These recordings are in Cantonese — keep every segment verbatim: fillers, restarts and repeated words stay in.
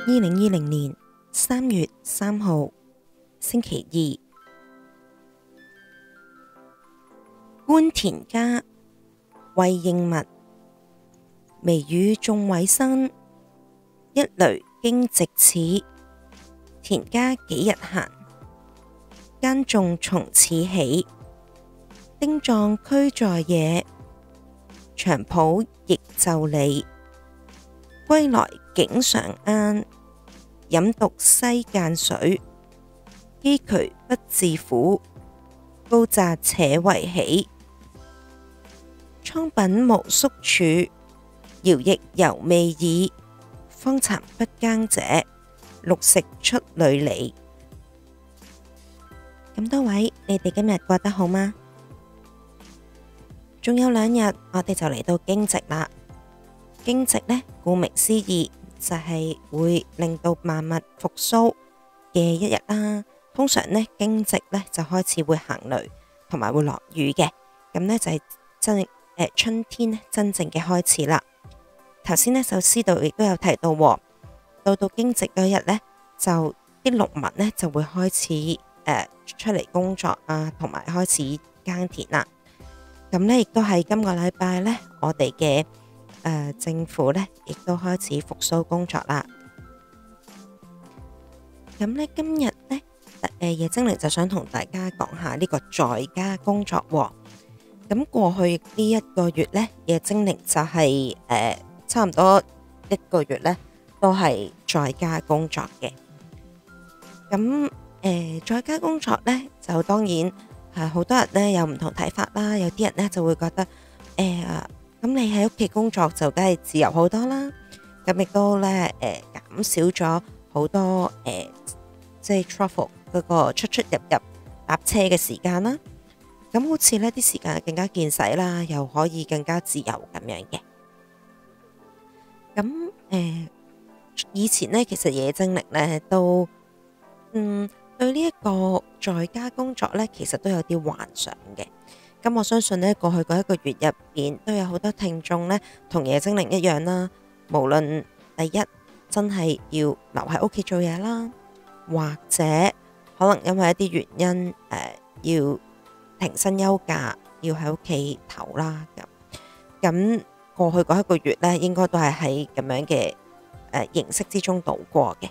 二零二零年三月三號星期二，觀田家為應物，微雨眾委身，一雷驚蟄始。田家幾日閒，耕種從此起。丁壯驅在野，長圃亦就理。歸來竟上庵，飲獨西澗水。畿渠不自苦，高澤且為喜。倉廪無宿儲，徭役猶未已。荒蠶不耕者，祿食出裡里。咁多位，你哋今日過得好嗎？仲有兩日，我哋就嚟到驚蟄啦。驚蟄呢，顧名思義就係會令到萬物復甦嘅一日啦。通常呢，驚蟄呢就開始會行雷，同埋會落雨嘅。咁呢就係真誒春天呢真正嘅開始啦。頭先呢首詩度亦都有提到，到到驚蟄嗰日呢，就啲農民呢就會開始誒、呃、出嚟工作啊，同埋開始耕田啦。咁呢亦都係今個禮拜呢，我哋嘅誒政府呢亦都開始復甦工作啦。咁呢今日呢，誒夜精靈就想同大家講下呢個在家工作喎。咁過去呢一個月呢，夜精靈就係、是、誒、呃、差唔多一個月呢都係在家工作嘅。咁誒、呃、在家工作呢，就當然係好多人呢有唔同睇法啦。有啲人呢就會覺得誒，咁、呃、你喺屋企工作就梗係自由好多啦。咁亦都呢誒、呃、減少咗好多誒、呃、即係 travel 嗰個出出入入搭車嘅時間啦。咁好似呢啲時間更加見使啦，又可以更加自由咁樣嘅。咁誒、呃，以前呢，其實夜精靈呢都嗯對呢一個在家工作呢，其實都有啲幻想嘅。咁我相信呢，過去嗰一個月入邊都有好多聽眾呢，同夜精靈一樣啦。無論第一真係要留喺屋企做嘢啦，或者可能因為一啲原因誒、呃、要停薪休假，要喺屋企唞啦。咁咁過去嗰一個月呢，應該都係喺咁樣嘅誒、呃、形式之中度過嘅。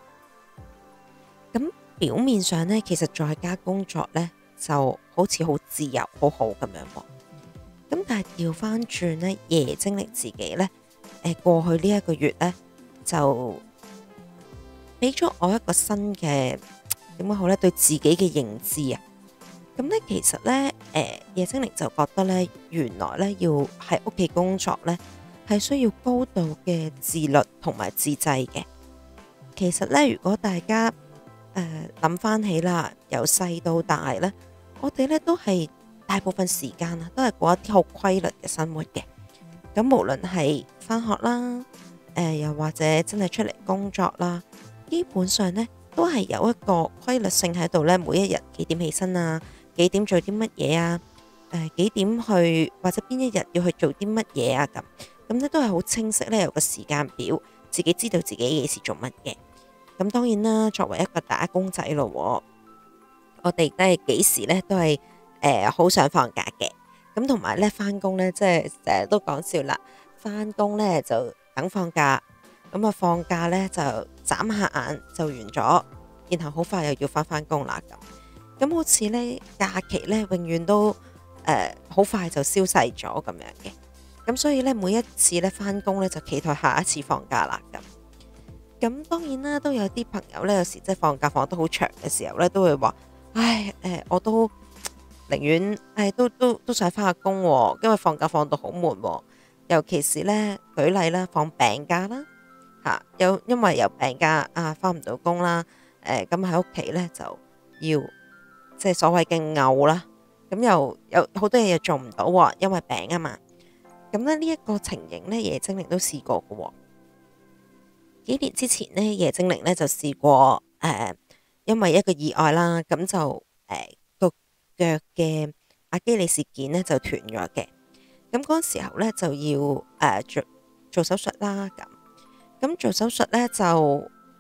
咁表面上呢，其實在家工作呢就好似好自由，好好咁樣喎。咁但係調翻轉呢，夜精靈自己呢，誒、呃、過去呢一個月呢，就俾咗我一個新嘅點講好呢，對自己嘅認知啊。咁咧，其實咧，誒、呃，夜精靈就覺得咧，原來咧要喺屋企工作咧，係需要高度嘅自律同埋自制嘅。其實咧，如果大家誒諗翻起啦，由細到大咧，我哋咧都係大部分時間啊，都係過一啲好規律嘅生活嘅。咁無論係翻學啦，誒、呃，又或者真係出嚟工作啦，基本上咧都係有一個規律性喺度咧，每一日幾點起身啊？幾點做啲乜嘢啊？誒、呃，幾點去或者邊一日要去做啲乜嘢啊？咁咁咧都係好清晰咧，有個時間表，自己知道自己幾時做乜嘅。咁當然啦，作為一個打工仔咯，我哋都係幾時咧都係誒好想放假嘅。咁同埋咧翻工咧，即係成日都講笑啦。翻工咧就等放假，咁啊放假咧就眨下眼就完咗，然後好快又要翻翻工啦咁。咁好似咧假期咧，永遠都誒好、呃、快就消逝咗咁樣嘅。咁所以咧，每一次咧翻工咧，就期待下一次放假啦。咁咁當然啦，都有啲朋友咧，有時即係放假放得好長嘅時候咧，都會話：唉，誒、呃，我都寧願誒都都都想翻下工，因為放假放到好悶。尤其是咧，舉例啦，放病假啦，吓、啊、有因為有病假啊，翻唔到工啦。誒咁喺屋企咧就要。即係所謂嘅嘔啦，咁又有好多嘢又做唔到喎，因為病啊嘛。咁咧呢一個情形咧，夜精靈都試過嘅喎。幾年之前咧，夜精靈咧就試過誒、呃，因為一個意外啦，咁就誒個、呃、腳嘅阿基里斯腱咧就斷咗嘅。咁嗰時候咧就要誒做做手術啦，咁咁做手術咧就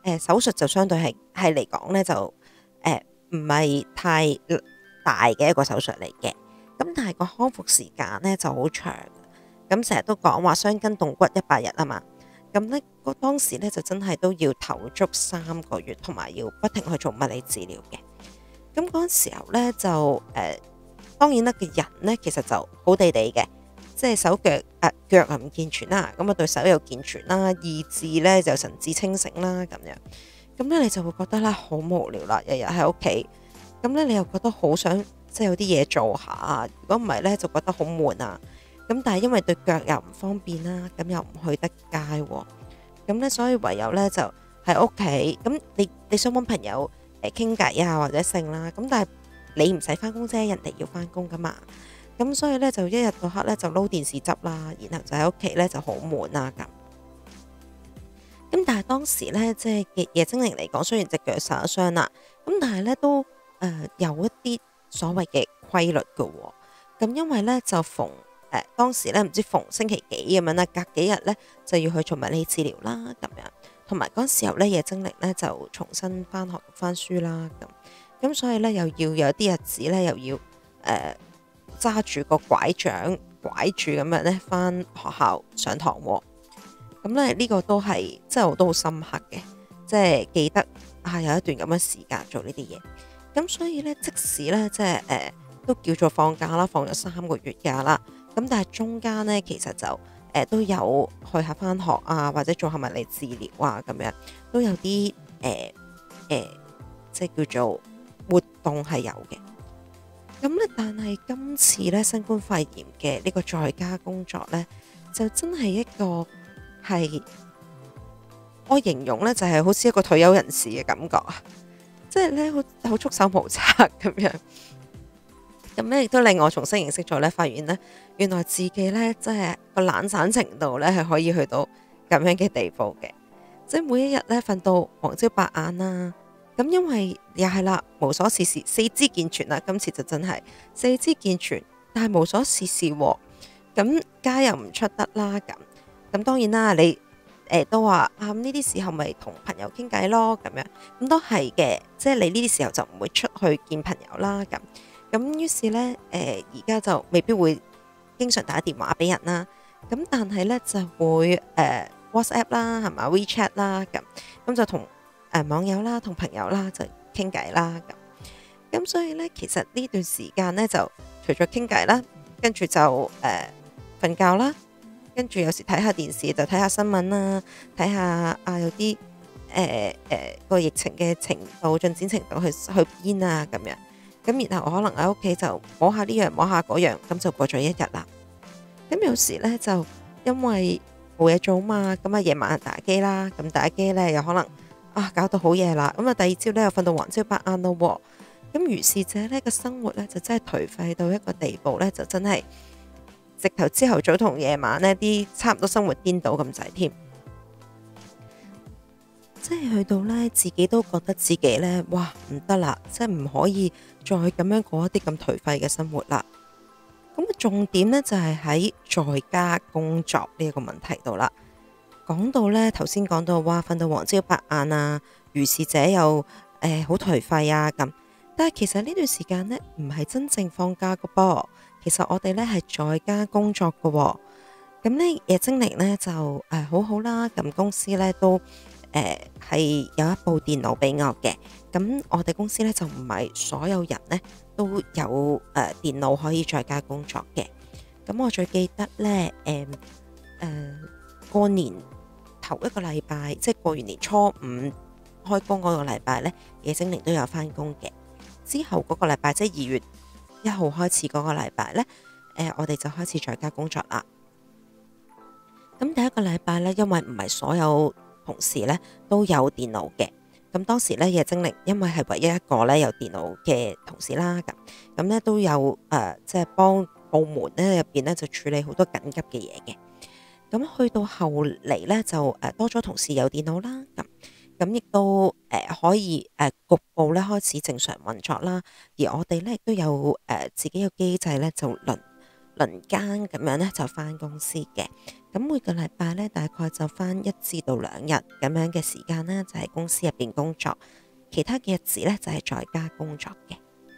誒手術就相對係係嚟講咧就誒唔係太大嘅一個手術嚟嘅，咁但係個康復時間咧就好長，咁成日都講話傷筋動骨一百日啊嘛，咁咧個當時咧就真係都要唞足三個月，同埋要不停去做物理治療嘅。咁嗰陣時候咧就誒、呃、當然啦，個人咧其實就好地地嘅，即係手腳誒腳啊唔健全啦，咁啊對手又健全啦，意志咧就神志清醒啦咁樣，咁咧你就會覺得咧好無聊啦，日日喺屋企，咁咧你又覺得好想即係有啲嘢做下，如果唔係咧就覺得好悶啊，咁但係因為對腳又唔方便啦，咁又唔去得街喎，咁咧所以唯有咧就喺屋企，咁你你想揾朋友誒傾偈啊或者剩啦，咁但係你唔使翻工啫，人哋要翻工噶嘛。咁所以咧就一日到黑咧就撈電視執啦，然後就喺屋企咧就好悶啦咁。咁但係當時咧即係嘅夜精靈嚟講，雖然隻腳受咗傷啦，咁但係咧都誒、呃、有一啲所謂嘅規律嘅喎、哦。咁因為咧就逢誒、呃、當時咧唔知逢星期幾咁樣啦，隔幾日咧就要去做物理治療啦咁樣，同埋嗰時候咧夜精靈咧就重新翻學讀翻書啦咁。咁所以咧又要有啲日子咧又要誒。呃揸住個拐杖，拐住咁樣咧，翻學校上堂喎。咁咧呢個都係，即係我都好深刻嘅，即係記得啊有一段咁嘅時間做呢啲嘢。咁所以咧，即使咧即係誒、呃、都叫做放假啦，放咗三個月假啦。咁但係中間咧，其實就誒、呃、都有去下翻學啊，或者做下物理治療啊，咁樣都有啲誒誒，即係叫做活動係有嘅。咁咧，但係今次咧新冠肺炎嘅呢個在家工作咧，就真係一個係我形容咧，就係好似一個退休人士嘅感覺啊！即係咧，好好束手無策咁樣。咁咧亦都令我重新認識咗咧，發現咧原來自己咧真係個懶散程度咧係可以去到咁樣嘅地步嘅，即係每一日咧瞓到黃朝白晏啦。咁因為又係啦，無所事事，四肢健全啦。今次就真係四肢健全，但係無所事事喎。咁街又唔出得啦。咁咁當然啦，你誒、呃、都話啊，呢啲時候咪同朋友傾偈咯。咁樣咁都係嘅，即係你呢啲時候就唔會出去見朋友啦。咁咁於是咧誒，而家就未必會經常打電話俾人啦。咁但係咧就會誒、呃、WhatsApp 啦，係嘛 WeChat 啦。咁咁就同。誒、呃、網友啦，同朋友啦就傾偈啦咁，咁所以咧其實呢段時間咧就除咗傾偈啦，跟住就誒瞓、呃、覺啦，跟住有時睇下電視就睇下新聞啦，睇下啊有啲誒誒個疫情嘅程度進展程度去去邊啊咁樣，咁然後我可能喺屋企就摸下呢樣摸下嗰樣，咁就過咗一日啦。咁有時咧就因為冇嘢做嘛，咁啊夜晚打機啦，咁打機咧有可能。啊，搞到好夜啦！咁啊，第二朝咧又瞓到黃朝白晏咯喎。咁如是者咧個生活咧就真係頹廢到一個地步咧，就真係直頭朝頭早同夜晚呢啲差唔多生活顛倒咁滯添。即係去到咧自己都覺得自己咧，哇唔得啦，即係唔可以再咁樣過一啲咁頹廢嘅生活啦。咁重點咧就係喺在家工作呢一個問題度啦。講到咧，頭先講到哇，瞓到黃朝白晏啊，如是者又誒好頹廢啊咁。但係其實呢段時間咧，唔係真正放假噶噃。其實我哋咧係在家工作噶、哦。咁咧夜精靈咧就誒、呃、好好啦。咁公司咧都誒係、呃、有一部電腦俾我嘅。咁我哋公司咧就唔係所有人咧都有誒、呃、電腦可以在家工作嘅。咁我最記得咧誒誒過年。頭一個禮拜，即係過完年初五開工嗰個禮拜咧，夜精靈都有翻工嘅。之後嗰個禮拜，即係二月一號開始嗰個禮拜咧，誒、呃，我哋就開始在家工作啦。咁第一個禮拜咧，因為唔係所有同事咧都有電腦嘅，咁當時咧夜精靈因為係唯一一個咧有電腦嘅同事啦，咁咁咧都有誒、呃，即係幫部門咧入邊咧就處理好多緊急嘅嘢嘅。咁去到後嚟咧，就誒多咗同事有電腦啦，咁咁亦都誒、呃、可以誒、呃、局部咧開始正常運作啦。而我哋咧亦都有誒、呃、自己嘅機制咧，就輪輪更咁樣咧就返公司嘅。咁每個禮拜咧大概就返一至到兩日咁樣嘅時間咧，就喺公司入邊工作，其他嘅日子咧就係在家工作嘅。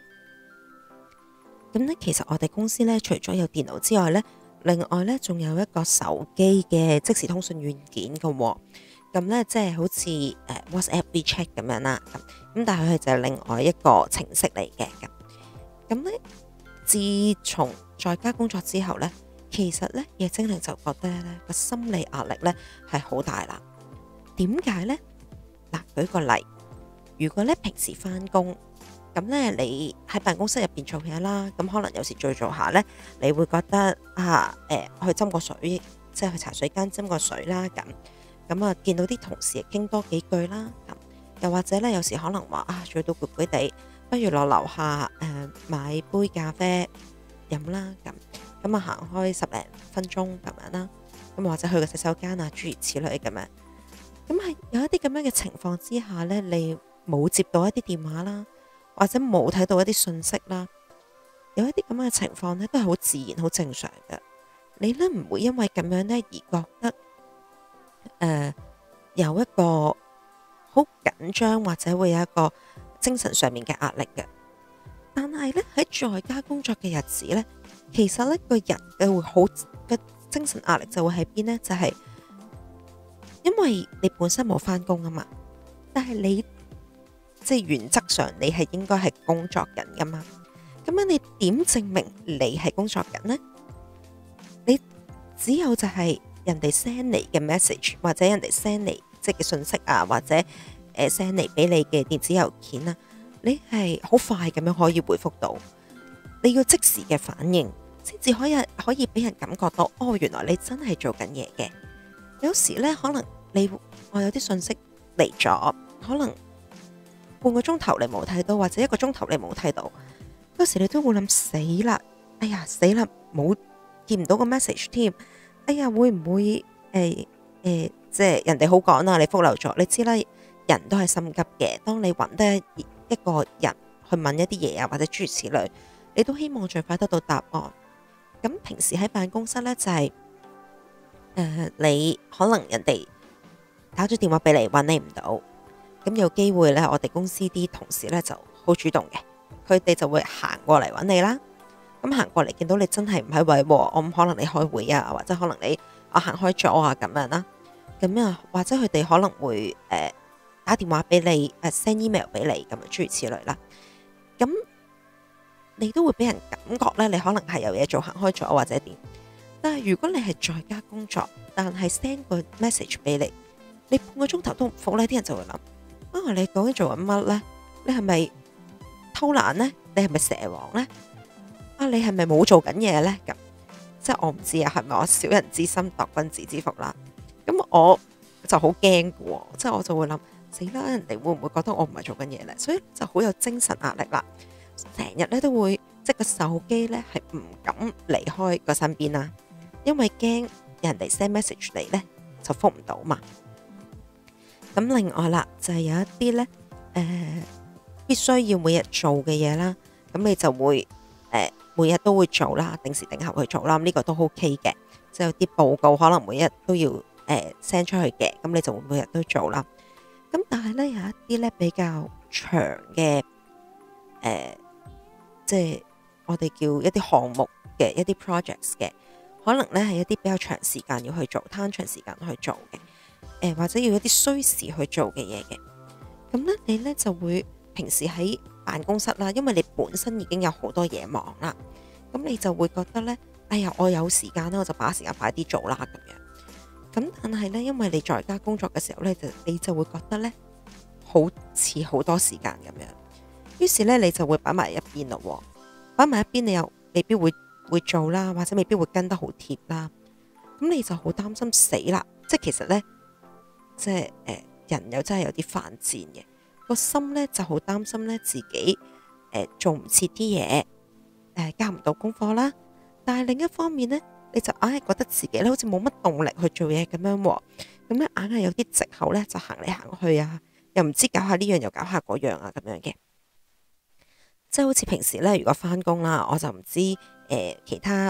咁咧，其實我哋公司咧除咗有電腦之外咧，另外咧仲有一個手機嘅即時通訊軟件嘅喎。咁咧即係好似誒 WhatsApp、WeChat 咁樣啦。咁咁但係佢就係另外一個程式嚟嘅。咁咁咧，自從在家工作之後咧，其實咧夜精靈就覺得咧個心理壓力咧係好大啦。點解咧？嗱，舉個例，如果咧平時返工，咁咧你喺辦公室入邊做嘢啦，咁可能有時做做下咧，你會覺得啊誒、呃、去斟個水，即係去茶水間斟個水啦，咁咁啊見到啲同事傾多幾句啦，咁又或者咧有時可能話啊做到攰攰地，不如落樓下誒、呃、買杯咖啡飲啦，咁咁啊行開十零分鐘咁樣啦，咁或者去個洗手間啊，諸如此類咁樣。咁係有一啲咁樣嘅情況之下咧，你冇接到一啲電話啦，或者冇睇到一啲信息啦，有一啲咁樣嘅情況咧，都係好自然、好正常嘅。你咧唔會因為咁樣咧而覺得誒、呃、有一個好緊張，或者會有一個精神上面嘅壓力嘅。但係咧喺在家工作嘅日子咧，其實咧個人嘅會好嘅精神壓力就會喺邊咧？就係、是、因為你本身冇返工啊嘛，但係你即係原則上你係應該係工作緊噶嘛，咁樣你點證明你係工作緊呢？你只有就係人哋 send 你嘅 message， 或者人哋 send 你即係嘅信息啊，或者誒 send 嚟俾你嘅電子郵件啊，你係好快咁樣可以回覆到，你要即時嘅反應，先至可以可以俾人感覺到，哦，原來你真係做緊嘢嘅。有時咧可能你我有啲信息嚟咗，可能半個鐘頭你冇睇到，或者一個鐘頭你冇睇到，嗰時你都會諗死啦，哎呀死啦，冇見唔到個 message 添，哎呀會唔會誒誒、欸欸，即係人哋好趕啊，你覆漏咗，你知啦，人都係心急嘅。當你揾得一個人去問一啲嘢啊，或者諸如此類，你都希望盡快得到答案。咁平時喺辦公室咧就係、是、誒、呃，你可能人哋打咗電話俾你，揾你唔到。咁有機會咧，我哋公司啲同事咧就好主動嘅，佢哋就會行過嚟揾你啦。咁行過嚟見到你真係唔喺位，我唔可能你開會啊，或者可能你我行開咗啊咁樣啦。咁啊，或者佢哋可能會誒、呃、打電話俾你，誒、呃、send email 俾你咁啊，諸如此類啦。咁你都會俾人感覺咧，你可能係有嘢做，行開咗或者點。但係如果你係在家工作，但係 send 個 message 俾你，你半個鐘頭都唔覆咧，啲人就會諗。啊！你究竟做緊乜呢？你係咪偷懶呢？你係咪蛇王呢？啊！你係咪冇做緊嘢呢？咁即係我唔知啊，係咪我小人之心度君子之腹啦？咁我就好驚嘅喎，即係我就會諗死啦！人哋會唔會覺得我唔係做緊嘢呢？所以就好有精神壓力啦，成日咧都會即係個手機咧係唔敢離開個身邊啦，因為驚人哋 send message 嚟咧就覆唔到嘛。咁另外啦，就係、是、有一啲咧，誒、呃、必須要每日做嘅嘢啦，咁你就會誒、呃、每日都會做啦，定時定候去做啦，呢、這個都 OK 嘅。即係有啲報告可能每日都要誒 send、呃、出去嘅，咁你就會每日都做啦。咁但係咧有一啲咧比較長嘅，誒、呃、即係我哋叫一啲項目嘅一啲 projects 嘅，可能咧係一啲比較長時間要去做，攤長時間去做嘅。誒或者要一啲需時去做嘅嘢嘅，咁咧你咧就會平時喺辦公室啦，因為你本身已經有好多嘢忙啦，咁你就會覺得咧，哎呀我有時間啦，我就把時間快啲做啦咁樣。咁但係咧，因為你在家工作嘅時候咧，就你就會覺得咧，好似好多時間咁樣，於是咧你就會擺埋一邊咯，擺埋一邊你又未必會會做啦，或者未必會跟得好貼啦，咁你就好擔心死啦，即係其實咧。即係誒、呃，人又真係有啲犯賤嘅，個心咧就好擔心咧自己誒、呃、做唔切啲嘢，誒、呃、交唔到功課啦。但係另一方面咧，你就硬係覺得自己咧好似冇乜動力去做嘢咁樣，咁咧硬係有啲藉口咧就行嚟行去啊，又唔知搞下呢樣又搞下嗰樣啊咁樣嘅。即係好似平時咧，如果翻工啦，我就唔知誒、呃、其他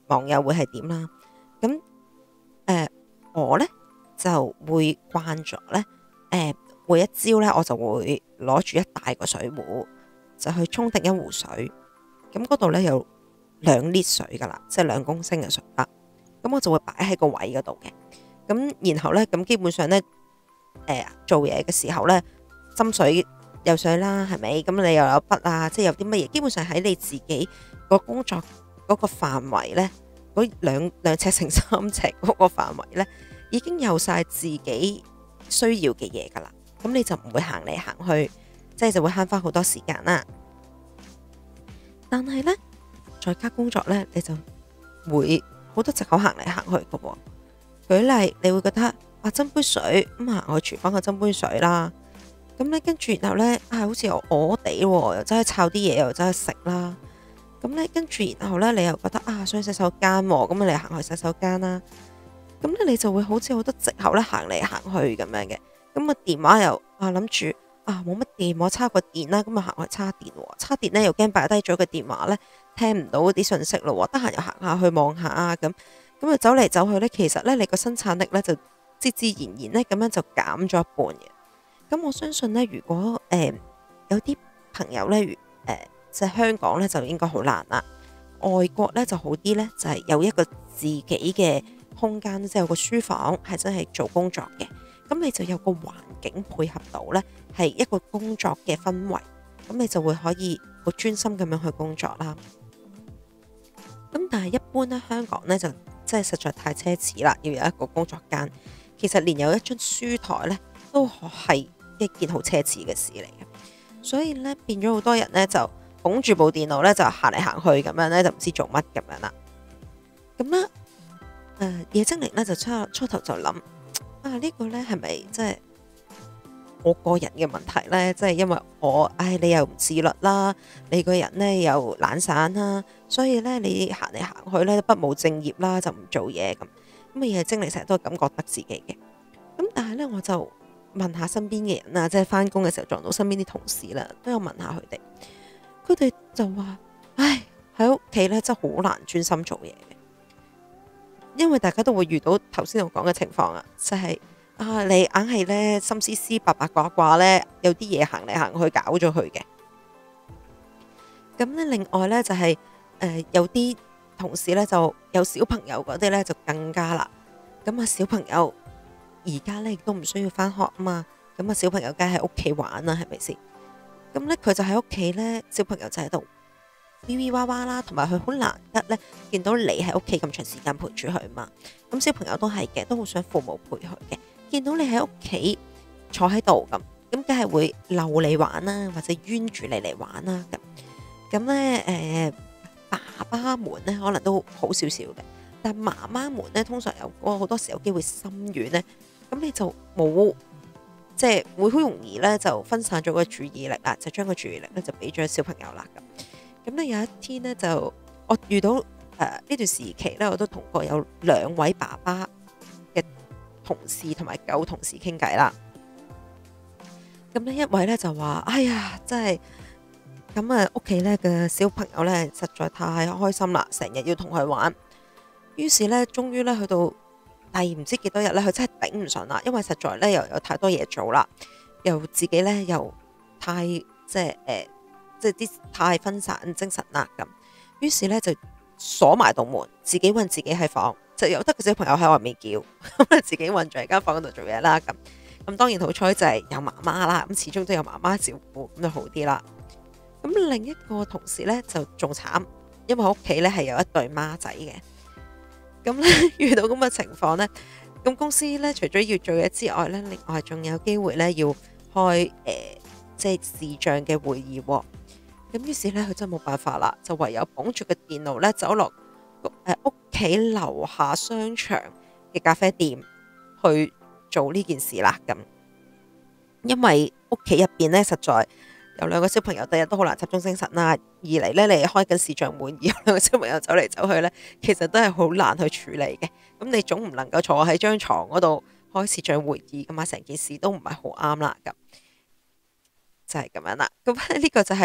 網友會係點啦。咁誒、呃、我咧就會慣咗咧，誒、呃、每一朝咧我就會攞住一大個水壺，就去沖定一壺水。咁嗰度咧有兩 lit 水噶啦，即係兩公升嘅水啦。咁我就會擺喺個位嗰度嘅。咁然後咧，咁基本上咧，誒、呃、做嘢嘅時候咧，斟水有水啦，係咪？咁你又有筆啊，即係有啲乜嘢，基本上喺你自己個工作嗰個範圍咧，嗰兩兩尺乘三尺嗰個範圍咧，已經有晒自己需要嘅嘢噶啦。咁你就唔會行嚟行去，即係就會慳翻好多時間啦。但係咧，在家工作咧，你就會好多藉口行嚟行去嘅喎。舉例，你會覺得啊，斟杯水咁行去廚房去斟杯水啦。咁咧跟住然後咧啊，好似又餓地喎，又走去抄啲嘢，又走去食啦。咁咧跟住然後咧，你又覺得啊，想去洗手間喎，咁你行去洗手間啦。咁咧你就會好似好多藉口咧行嚟行去咁樣嘅。咁啊電話又啊諗住啊冇乜電，我叉個電啦，咁啊行去叉電喎，叉電咧又驚擺低咗個電話咧，聽唔到啲信息咯，得閒又行下去望下啊咁，咁啊走嚟走去咧，其實咧你個生產力咧就自自然然咧咁樣就減咗一半嘅。咁我相信咧，如果誒、呃、有啲朋友咧，誒即係香港咧就應該好難啦，外國咧就好啲咧，就係、是、有一個自己嘅空間，即係有個書房係真係做工作嘅。咁你就有個環境配合到咧，係一個工作嘅氛圍，咁你就會可以好專心咁樣去工作啦。咁但係一般咧，香港咧就真係實在太奢侈啦，要有一個工作間。其實連有一張書台咧，都係一件好奢侈嘅事嚟嘅。所以咧變咗好多人咧就捧住部電腦咧就行嚟行去咁樣咧，就唔知做乜咁樣啦。咁咧誒夜精靈咧就初初頭就諗。啊！呢、這個呢係咪即係我個人嘅問題呢？即係因為我，唉，你又唔自律啦，你個人呢又懶散啦，所以呢，你行嚟行去呢不務正業啦，就唔做嘢咁。咁啊，夜精靈成日都咁覺得自己嘅。咁但係呢，我就問下身邊嘅人啊，即係翻工嘅時候撞到身邊啲同事啦，都有問下佢哋，佢哋就話：唉，喺屋企呢真係好難專心做嘢。因為大家都會遇到頭先我講嘅情況啊，就係、是、啊，你硬係咧心思思八八卦卦咧，有啲嘢行嚟行去搞咗佢嘅。咁咧，另外咧就係、是、誒、呃、有啲同事咧就有小朋友嗰啲咧就更加啦。咁啊，小朋友而家咧亦都唔需要返學啊嘛，咁啊小朋友梗係喺屋企玩啦，係咪先？咁咧佢就喺屋企咧，小朋友就喺度。嗶嗶哇哇啦，同埋佢好難得咧，見到你喺屋企咁長時間陪住佢嘛。咁小朋友都係嘅，都好想父母陪佢嘅。見到你喺屋企坐喺度咁，咁梗係會溜你玩啦，或者冤住你嚟玩啦咁。咁咧誒，爸爸們咧可能都好少少嘅，但媽媽們咧通常有好多時有機會心軟咧，咁你就冇即係會好容易咧就分散咗個注意力啦，就將個注意力咧就俾咗小朋友啦咁。咁咧有一天咧就我遇到誒呢、呃、段時期咧，我都同過有兩位爸爸嘅同事同埋舊同事傾偈啦。咁呢一位咧就話：哎呀，真係咁啊！屋企咧嘅小朋友咧實在太開心啦，成日要同佢玩。於是咧，終於咧去到第唔知幾多日咧，佢真係頂唔順啦，因為實在咧又有太多嘢做啦，又自己咧又太即係誒。呃即係啲太分散精神啦咁，於是咧就鎖埋道門，自己韞自己喺房，就由得個小朋友喺外面叫，咁自己韞住喺間房嗰度做嘢啦咁。咁當然好彩就係有媽媽啦，咁始終都有媽媽照顧，咁就好啲啦。咁另一個同事咧就仲慘，因為屋企咧係有一對孖仔嘅。咁咧遇到咁嘅情況咧，咁公司咧除咗要做嘢之外咧，另外仲有機會咧要開誒、呃、即係視像嘅會議喎。咁於是咧，佢真係冇辦法啦，就唯有捧住個電腦咧，走落誒屋企樓下商場嘅咖啡店去做呢件事啦。咁因為屋企入邊咧，實在有兩個小朋友，第日都好難集中精神啦。二嚟咧，你開緊視像會議，有兩個小朋友走嚟走去咧，其實都係好難去處理嘅。咁你總唔能夠坐喺張床嗰度開視像會議噶嘛？成件事都唔係好啱啦。咁就係咁樣啦。咁呢個就係、是。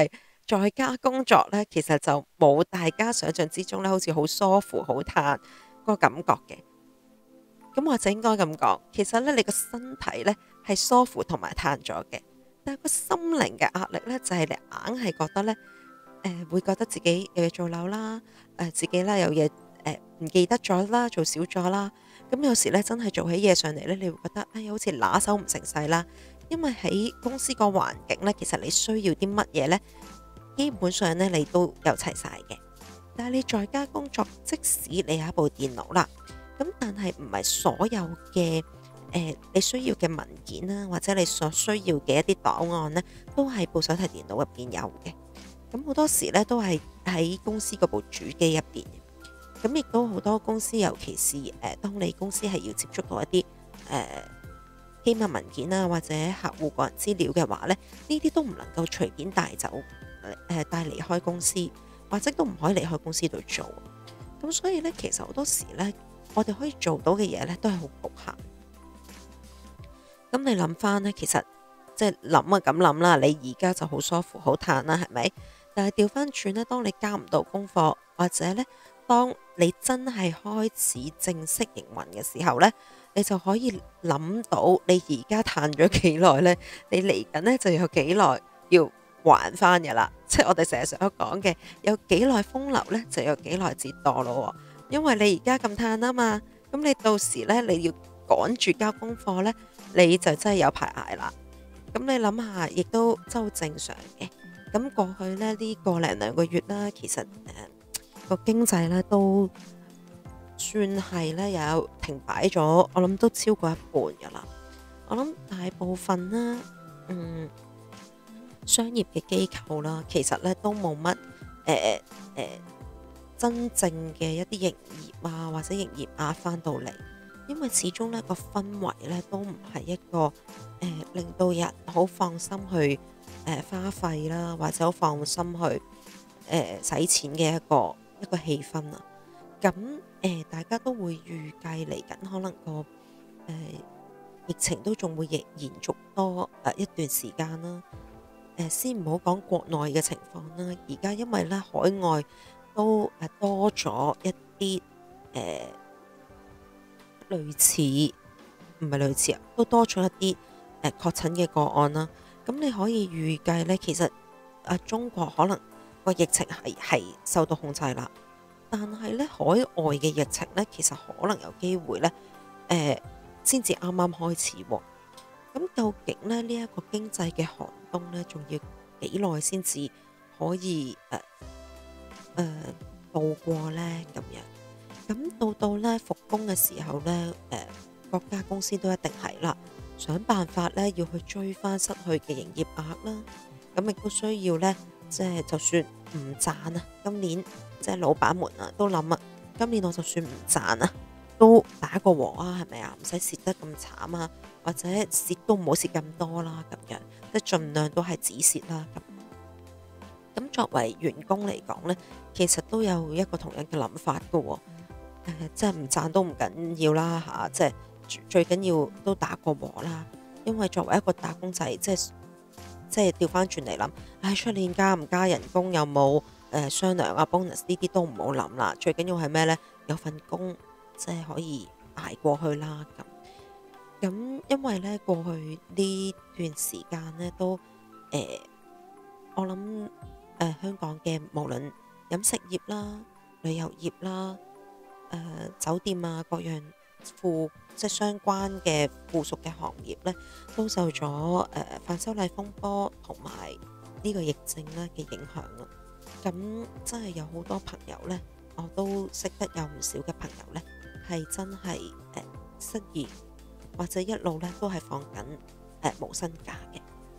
在家工作咧，其實就冇大家想象之中咧，好似好舒服、好嘆個感覺嘅。咁或者應該咁講，其實咧你個身體咧係舒服同埋嘆咗嘅，但係個心靈嘅壓力咧就係、是、你硬係覺得咧，誒、呃、會覺得自己有嘢做漏啦，誒、呃、自己咧有嘢誒唔記得咗啦，做少咗啦。咁有時咧真係做起嘢上嚟咧，你會覺得哎好似拿手唔成勢啦。因為喺公司個環境咧，其實你需要啲乜嘢咧，基本上咧你都有齊晒嘅。但係你在家工作，即使你有一部電腦啦。咁但係唔係所有嘅誒、呃、你需要嘅文件啦，或者你所需要嘅一啲檔案咧，都係部手提電腦入邊有嘅。咁好多時咧都係喺公司嗰部主機入邊。咁亦都好多公司，尤其是誒、呃，當你公司係要接觸到一啲誒機密文件啊，或者客戶個人資料嘅話咧，呢啲都唔能夠隨便帶走誒帶離開公司，或者都唔可以離開公司度做。咁所以咧，其實好多時咧。我哋可以做到嘅嘢咧，都係好局限。咁你諗翻咧，其實即係諗啊咁諗啦，你而家就好舒服、好嘆啦，係咪？但係調翻轉咧，當你交唔到功課，或者咧，當你真係開始正式營運嘅時候咧，你就可以諗到你而家嘆咗幾耐咧，你嚟緊咧就有幾耐要還翻嘅啦。即係我哋成日所講嘅，有幾耐風流咧，就有幾耐折墮咯。因為你而家咁嘆啊嘛，咁你到時咧你要趕住交功課咧，你就真係有排捱啦。咁你諗下，亦都真係好正常嘅。咁過去咧呢個零兩個月啦，其實誒個、呃、經濟咧都算係咧有停擺咗，我諗都超過一半噶啦。我諗大部分啦，嗯，商業嘅機構啦，其實咧都冇乜誒誒。呃呃真正嘅一啲營業啊，或者營業額翻到嚟，因為始終呢個氛圍咧都唔係一個誒、呃、令到人好放心去誒、呃、花費啦，或者好放心去誒使、呃、錢嘅一個一個氣氛啊。咁誒、呃、大家都會預計嚟緊可能個誒、呃、疫情都仲會延延續多誒、呃、一段時間啦。誒、呃、先唔好講國內嘅情況啦，而家因為咧海外都誒多咗一啲誒、呃、類似唔係類似啊，都多咗一啲誒確診嘅個案啦。咁你可以預計咧，其實啊中國可能個疫情係係受到控制啦，但係咧海外嘅疫情咧，其實可能有機會咧誒先至啱啱開始喎。咁究竟咧呢一個經濟嘅寒冬咧，仲要幾耐先至可以誒？呃誒、呃、度過咧咁樣，咁到到咧復工嘅時候咧，誒、呃、各家公司都一定係啦，想辦法咧要去追翻失去嘅營業額啦。咁亦都需要咧，即係就算唔賺啊，今年即係老闆們啊都諗啊，今年我就算唔賺啊，都打個和啊，係咪啊？唔使蝕得咁慘啊，或者蝕都唔好蝕咁多啦，咁樣即係盡量都係止蝕啦咁。咁作為員工嚟講咧，其實都有一個同樣嘅諗法㗎喎、呃，即係唔賺都唔緊要啦嚇、啊，即係最緊要都打個和啦。因為作為一個打工仔，即係即係調翻轉嚟諗，唉、哎，出年加唔加人工，有冇誒、呃、商量啊 bonus 呢啲都唔好諗啦。最緊要係咩咧？有份工即係可以捱過去啦。咁咁因為咧過去呢段時間咧都誒、呃，我諗。誒、呃、香港嘅無論飲食業啦、旅遊業啦、誒、呃、酒店啊各樣附即係相關嘅附屬嘅行業咧，都受咗誒反修例風波同埋呢個疫症咧嘅影響啊。咁真係有好多朋友咧，我都識得有唔少嘅朋友咧，係真係誒、呃、失業或者一路咧都係放緊誒、呃、無薪假嘅。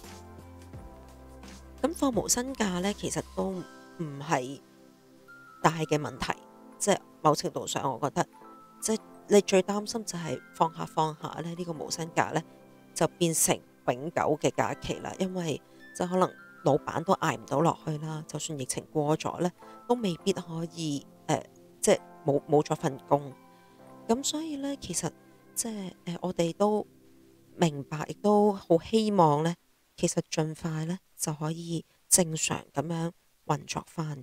咁放無薪假咧，其實都唔係大嘅問題，即係某程度上，我覺得即係你最擔心就係放下放下咧，呢個無薪假咧就變成永久嘅假期啦，因為就可能老闆都捱唔到落去啦，就算疫情過咗咧，都未必可以誒、呃，即係冇冇咗份工。咁所以咧，其實即係誒、呃，我哋都明白，亦都好希望咧。其實盡快咧就可以正常咁樣運作翻。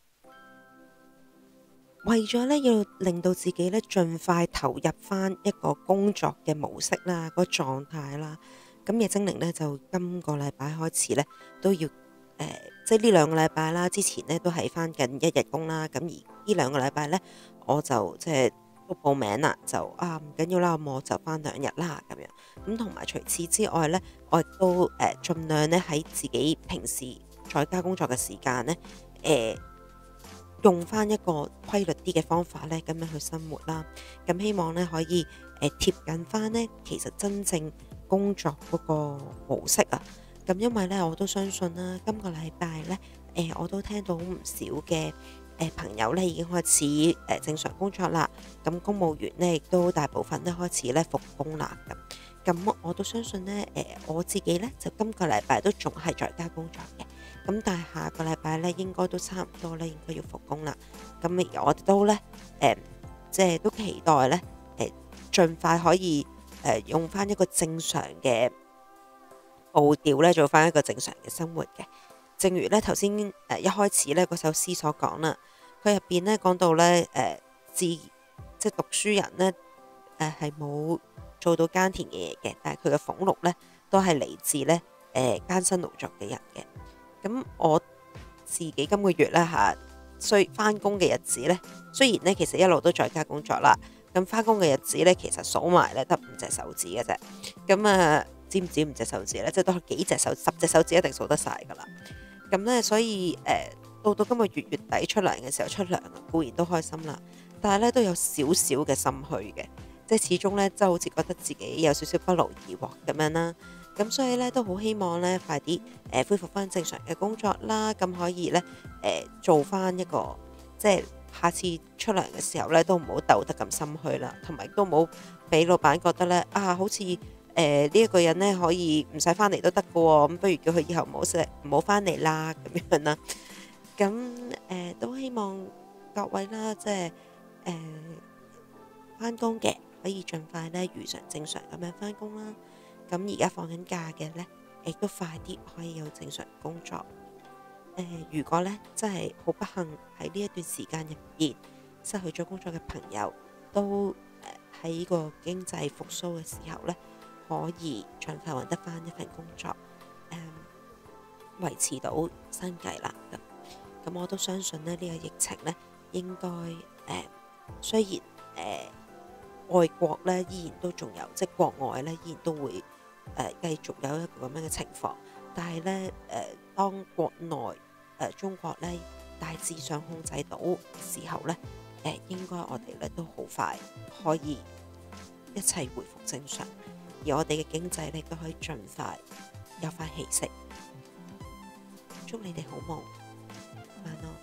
為咗咧要令到自己咧盡快投入翻一個工作嘅模式啦，個狀態啦，咁夜精靈咧就今個禮拜開始咧都要誒、呃，即係呢兩個禮拜啦，之前咧都係翻緊一日工啦，咁而呢兩個禮拜咧我就即係都報名啦，就啊唔緊要啦，咁我就翻兩日啦咁樣。咁同埋除此之外咧，我亦都誒、呃、盡量咧喺自己平時在家工作嘅時間咧誒。呃用翻一個規律啲嘅方法咧，咁樣去生活啦。咁希望咧可以誒、呃、貼近翻咧，其實真正工作嗰個模式啊。咁因為咧，我都相信啦，今個禮拜咧誒，我都聽到唔少嘅誒、呃、朋友咧已經開始誒、呃、正常工作啦。咁公務員咧亦都大部分咧開始咧復工啦。咁咁我都相信咧誒、呃，我自己咧就今個禮拜都仲係在家工作嘅。咁但係下個禮拜咧，應該都差唔多咧，應該要復工啦。咁我哋都咧，誒、呃，即係都期待咧，誒、呃，盡快可以誒、呃、用翻一個正常嘅步調咧，做翻一個正常嘅生活嘅。正如咧頭先誒一開始咧嗰首詩所講啦，佢入邊咧講到咧，誒、呃，自即係讀書人咧，誒係冇做到耕田嘅嘢嘅，但係佢嘅俸祿咧都係嚟自咧，誒、呃、艱辛勞作嘅人嘅。咁我自己今個月咧嚇，雖翻工嘅日子咧，雖然咧其實一路都在家工作啦，咁翻工嘅日子咧其實數埋咧得五隻手指嘅啫。咁啊，知唔知五隻手指咧？即係都係幾隻手，十隻手指一定數得晒噶啦。咁咧，所以誒、呃，到到今個月月底出糧嘅時候出糧，固然都開心啦，但係咧都有少少嘅心虛嘅，即係始終咧，即係好似覺得自己有少少不勞而獲咁樣啦。咁所以咧都好希望咧快啲誒、呃、恢復翻正常嘅工作啦，咁可以咧誒、呃、做翻一個即係下次出糧嘅時候咧都唔好鬥得咁心虛啦，同埋都唔好俾老闆覺得咧啊好似誒呢一個人咧可以唔使翻嚟都得㗎喎，咁不如叫佢以後唔好食唔好翻嚟啦咁樣啦。咁誒、呃、都希望各位啦，即係誒翻工嘅可以盡快咧如常正常咁樣翻工啦。咁而家放緊假嘅呢，亦都快啲可以有正常工作。呃、如果呢真係好不幸喺呢一段時間入邊失去咗工作嘅朋友，都喺、呃、個經濟復甦嘅時候呢，可以盡快揾得翻一份工作，誒、呃、維持到生計啦。咁咁我都相信呢呢、呢個疫情呢，應該誒、呃、雖然誒。呃外國咧依然都仲有，即係國外咧依然都會誒、呃、繼續有一個咁樣嘅情況，但係咧誒當國內誒、呃、中國咧大致上控制到時候咧，誒、呃、應該我哋咧都好快可以一切回復正常，而我哋嘅經濟咧都可以盡快有返起色。祝你哋好夢，晚安。